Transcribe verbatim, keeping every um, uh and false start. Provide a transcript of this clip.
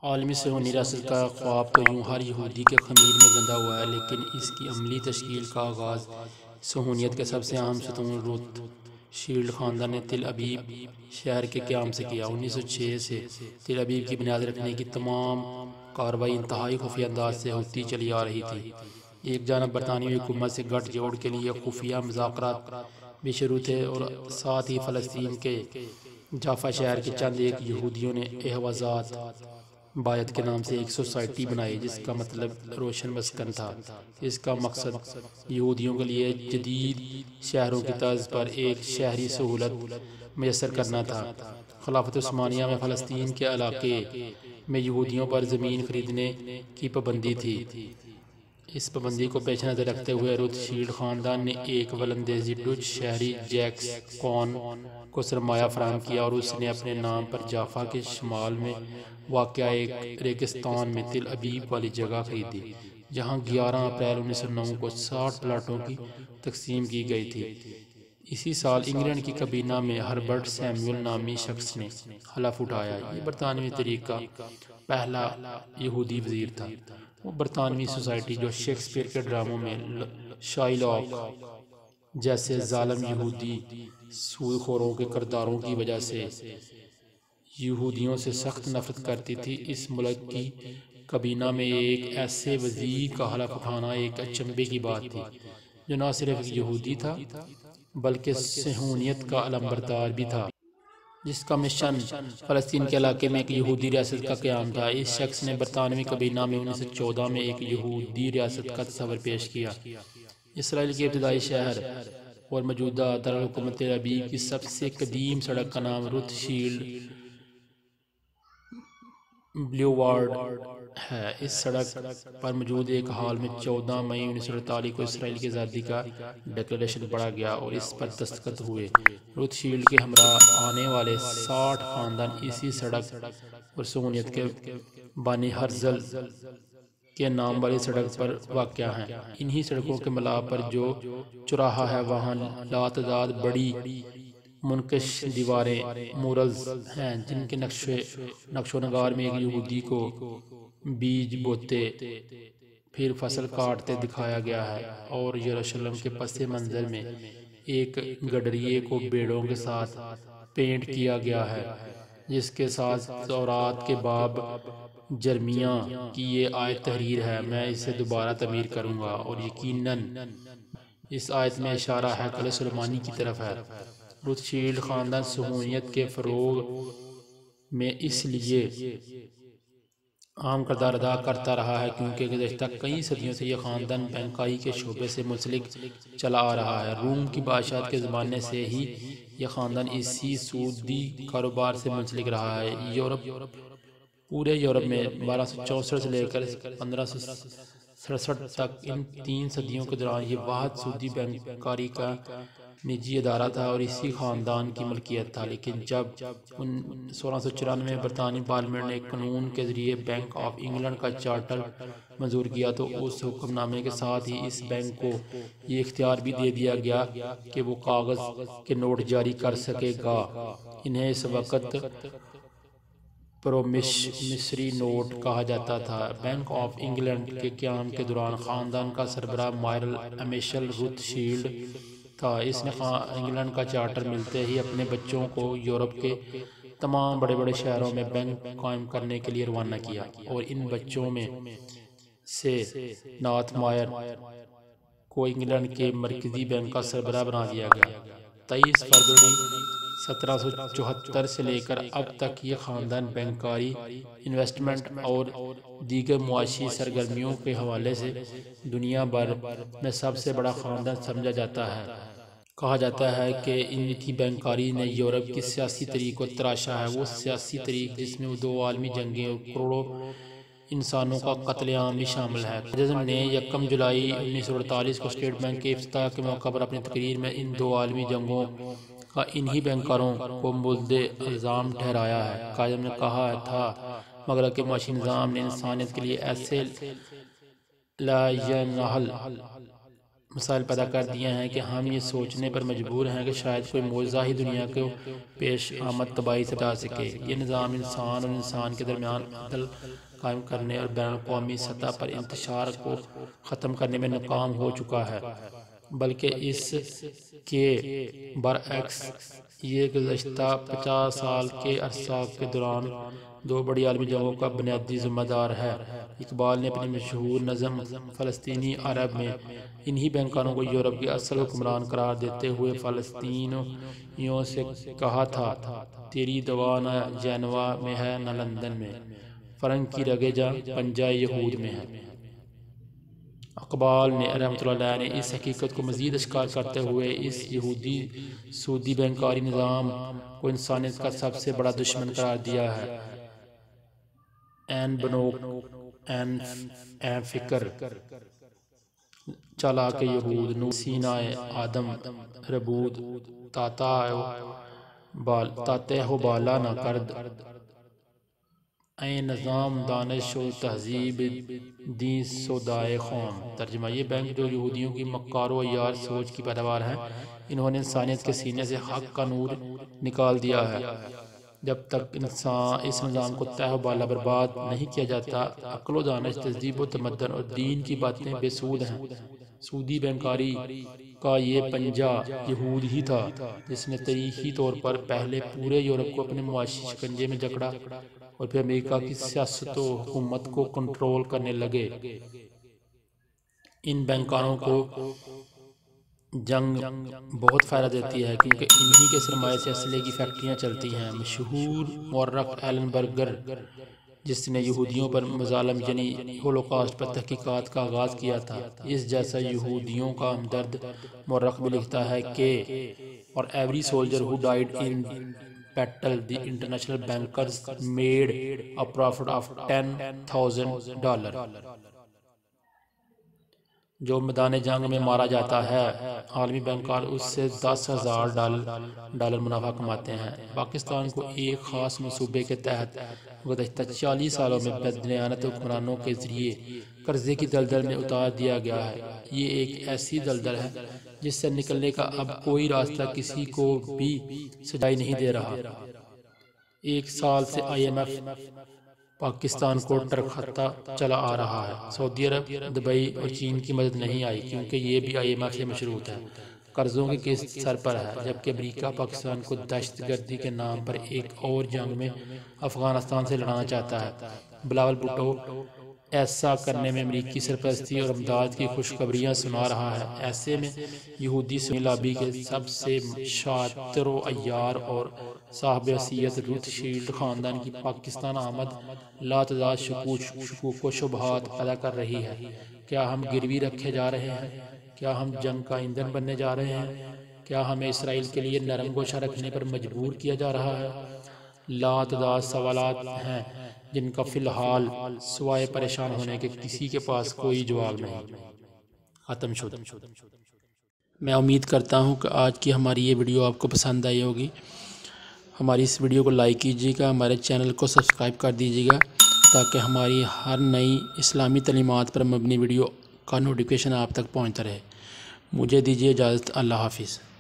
عالمی صہیونی ریاست کا خواب تو یوں ہر یہودی کے خمیر میں گندا ہوا ہے، لیکن اس کی عملی تشکیل کا آغاز صہیونیت کے سب سے اہم ستون روت شیلڈ خاندان نے تل ابیب شہر کے قیام سے کیا۔ انیس سو چھ سے تل ابیب کی بنیاد رکھنے کی تمام کارروائی انتہائی خفیہ انداز سے ہوتی چلی آ رہی تھی۔ ایک جانب برطانوی حکومت سے گٹھ جوڑ کے لیے خفیہ مذاکرات بھی شروع تھے اور ساتھ ہی فلسطین کے جافا شہر کے چند ایک یہودیوں نے احوازات بایت کے نام سے ایک سوسائٹی بنائی، جس کا مطلب روشن مسکن تھا۔ اس کا مقصد یہودیوں کے لیے جدید شہروں کی طرز پر ایک شہری سہولت میسر کرنا تھا۔ خلافت عثمانیہ میں فلسطین کے علاقے میں یہودیوں پر زمین خریدنے کی پابندی تھی۔ اس پابندی کو پیش نظر رکھتے ہوئے روت شیلڈ خاندان نے ایک ولندیزی ڈچ شہری جیکس کون کو سرمایہ فراہم کیا اور اس نے اپنے نام پر جافا کے شمال میں واقع ایک ریگستان میں تل ابیب والی جگہ خریدی، جہاں گیارہ اپریل انیس سو نو کو ساٹھ پلاٹوں کی تقسیم کی گئی تھی۔ اسی سال انگلینڈ کی کابینہ میں ہربرٹ سیموئل نامی شخص نے حلف اٹھایا۔ یہ برطانوی تاریخ کا پہلا یہودی وزیر تھا۔ وہ برطانوی سوسائٹی جو شیکسپیئر کے ڈراموں میں شائلاک جیسے ظالم یہودی سود خوروں کے کرداروں کی وجہ سے یہودیوں سے سخت نفرت کرتی تھی، اس ملک کی کابینہ میں ایک ایسے وزیر کا حلف اٹھانا ایک اچنبھے کی بات تھی، جو نہ صرف ایک یہودی تھا بلکہ صہیونیت کا علمبردار بھی تھا، جس کا مشن فلسطین کے علاقے میں ایک یہودی ریاست کا قیام تھا۔ اس شخص نے برطانوی کابینہ میں انیس سو چودہ میں ایک یہودی ریاست کا تصور پیش کیا۔ اسرائیل کے ابتدائی شہر اور موجودہ دارالحکومت تل ابیب کی سب سے قدیم سڑک کا نام روت شیلڈ بلیوارڈ ہے۔ اس سڑک پر موجود ایک ہال میں چودہ مئی انیس سو اڑتالیس کو اسرائیل کی آزادی کا ڈکلریشن پڑھا گیا اور اس پر دستخط ہوئے۔ روت شیلڈ کے ہمراہ آنے والے ساٹھ خاندان اسی سڑک اور صہیونیت کے بانی ہرزل کے نام والی سڑک پر واقع ہیں۔ انہی سڑکوں کے ملاح پر جو چوراہا ہے، وہاں لاتعداد بڑی منقش دیواریں مورلز ہیں، جن کے نقش و نگار میں ایک یہودی کو بیج بوتے پھر فصل کاٹتے دکھایا گیا ہے، اور یروشلم کے پس منظر میں ایک گڈریے کو بیڑوں کے ساتھ پینٹ کیا گیا ہے، جس کے ساتھ تورات کے باب جرمیہ کی یہ آیت تحریر ہے: میں اسے دوبارہ تعمیر کروں گا۔ اور یقیناً اس آیت میں اشارہ ہیکل سلیمانی کی طرف ہے۔ روت شیلڈ خاندان صہیونیت کے فروغ میں اس لیے اہم کردار ادا کرتا رہا ہے کیونکہ گزشتہ کئی صدیوں سے یہ خاندان بینکاری کے شعبے سے منسلک چلا آ رہا ہے۔ روم کی بادشاہت کے زمانے سے ہی یہ خاندان اسی سودی کاروبار سے منسلک رہا ہے۔ یورپ پورے یورپ میں بارہ سو چونسٹھ سے لے کر پندرہ سو سڑسٹھ تک، ان تین صدیوں کے دوران یہ واحد سودی بینکاری کا نجی ادارہ تھا اور اسی خاندان کی ملکیت تھا۔ لیکن جب سولہ سو چورانوے میں برطانوی پارلیمنٹ نے ایک قانون کے ذریعے بینک آف انگلینڈ کا چارٹر منظور کیا تو اس حکم نامے کے ساتھ ہی اس بینک کو یہ اختیار بھی دے دیا گیا کہ وہ کاغذ کے نوٹ جاری کر سکے گا۔ انہیں اس وقت پرومیسری نوٹ کہا جاتا تھا۔ بینک آف انگلینڈ کے قیام کے دوران خاندان کا سربراہ مائرل امیشل روت شیلڈ تھا۔ اس نے انگلینڈ کا چارٹر ملتے ہی اپنے بچوں کو یورپ کے تمام بڑے بڑے شہروں میں بینک قائم کرنے کے لیے روانہ کیا، اور ان بچوں میں سے ناتھ مائر کو انگلینڈ کے مرکزی بینک کا سربراہ بنا دیا گیا۔ تئیس فروری سترہ سو چوہتر سے لے کر اب تک یہ خاندان بینکاری، انویسٹمنٹ اور دیگر معاشی سرگرمیوں کے حوالے سے دنیا بھر میں سب سے بڑا خاندان سمجھا جاتا ہے۔ کہا جاتا ہے کہ انہی بینکاری نے یورپ کی سیاسی تاریخ کو تراشا ہے، وہ سیاسی تاریخ جس میں دو عالمی جنگیں اور کروڑوں انسانوں کا قتل عام بھی شامل ہے۔ قائد-اعظم نے یکم جولائی انیس سو اڑتالیس کو اسٹیٹ بینک کے افتتاح کے موقع پر اپنی تقریر میں ان دو عالمی جنگوں کا انہی بینکاروں کو مولد الزام ٹھہرایا ہے۔ قائد-اعظم نے کہا تھا: مغرب کے معاشی نظام نے انسانیت کے لیے ایسے لا ینحل مسائل پیدا کر دیے ہیں کہ ہم یہ سوچنے پر مجبور ہیں کہ شاید کوئی معجزہ ہی دنیا کو پیش آمد تباہی سے بچا سکے۔ یہ نظام انسان اور انسان کے درمیان عدل قائم کرنے اور بین الاقوامی سطح پر انتشار کو ختم کرنے میں ناکام ہو چکا ہے، بلکہ اس کے برعکس یہ گزشتہ پچاس سال کے عرصہ کے دوران دو بڑی عالمی جنگوں کا بنیادی ذمہ دار ہے۔ اقبال نے اپنی مشہور نظم فلسطینی عرب میں انہی بینکاروں کو یورپ کے اصل حکمران قرار دیتے ہوئے فلسطینیوں سے کہا تھا، تیری دوا نہ جینوا میں ہے نہ لندن میں، فرنگ کی رگے جاں پنجہ یہود میں ہے۔ اقبال نے رحمۃ اللہ علیہ نے اس حقیقت کو مزید اشکار کرتے ہوئے اس یہودی سودی بینکاری نظام کو انسانیت کا سب سے بڑا دشمن قرار دیا ہے۔ این بنوک این این فکر چالاک یہود نو سینائے آدم ربود تاتہ و بالا نہ کرد، اے نظام دانش و تہذیب دین سودائے قوم۔ ترجمہ: یہ بینک جو یہودیوں کی مکار و عیار سوچ کی پیداوار ہیں، انہوں نے انسانیت کے سینے سے حق کا نور نکال دیا ہے۔ جب تک انسان اس نظام کو تہ و بالا برباد نہیں کیا جاتا، عقل و دانش، تہذیب و تمدن اور دین کی باتیں بے سود ہیں۔ سودی بینکاری کا یہ پنجہ یہود ہی تھا جس نے تاریخی طور پر پہلے پورے یورپ کو اپنے معاشی شکنجے میں جکڑا اور پھر امریکہ کی سیاست و حکومت کو کنٹرول کرنے لگے۔ ان بینکاروں کو جنگ بہت فائدہ دیتی ہے کیونکہ انہی کے سرمایے سے اسلحے کی فیکٹریاں چلتی ہیں۔ مشہور مورخ ایلن برگر، جس نے یہودیوں پر مظالم یعنی ہولوکاسٹ پر تحقیقات کا آغاز کیا تھا، اس جیسا یہودیوں کا ہمدرد مورخ بھی لکھتا ہے کہ اور every soldier who died in battle the international bankers made a profit of ten thousand dollar. جو میدان جنگ میں مارا جاتا ہے، عالمی بینکار اس سے دس ہزار ڈالر منافع کماتے ہیں۔ پاکستان کو ایک خاص منصوبے کے تحت گزشتہ چالیس سالوں میں بددیانت حکمرانوں کے ذریعے قرضے کی دلدل میں اتار دیا گیا ہے۔ یہ ایک ایسی دلدل ہے جس سے نکلنے کا اب کوئی راستہ کسی کو بھی سجائی نہیں دے رہا۔ ایک سال سے آئی ایم ایف پاکستان کو ٹرکھاتا چلا آ رہا ہے۔ سعودی عرب، دبئی اور چین کی مدد نہیں آئی کیونکہ یہ بھی آئی ایم ایف سے مشروط ہے۔ قرضوں کی قسط سر پر ہے، جبکہ امریکہ پاکستان کو دہشت گردی کے نام پر ایک اور جنگ میں افغانستان سے لڑانا چاہتا ہے۔ بلاول بھٹو ایسا کرنے میں امریکی سرپرستی اور امداد کی خوشخبریاں سنا رہا ہے۔ ایسے میں یہودی سنی لابی کے سب سے شاطر و عیار اور صاحب حیثیت روتھ شیلڈ خاندان کی پاکستان آمد لاتعداد شکوک و شبہات پیدا کر رہی ہے۔ کیا ہم گروی رکھے جا رہے ہیں؟ کیا ہم جنگ کا ایندھن بننے جا رہے ہیں؟ کیا ہمیں اسرائیل کے لیے نرم گوشہ رکھنے پر مجبور کیا جا رہا ہے؟ لاتعداد سوالات ہیں جن کا فی الحال سوائے پریشان ہونے کے کسی کے پاس کوئی جواب نہیں۔ ختم شد۔ میں امید کرتا ہوں کہ آج کی ہماری یہ ویڈیو آپ کو پسند آئی ہوگی۔ ہماری اس ویڈیو کو لائک کیجیے گا، ہمارے چینل کو سبسکرائب کر دیجیے گا تاکہ ہماری ہر نئی اسلامی تعلیمات پر مبنی ویڈیو کا نوٹیفیکیشن آپ تک پہنچتا رہے۔ مجھے دیجیے اجازت۔ اللہ حافظ۔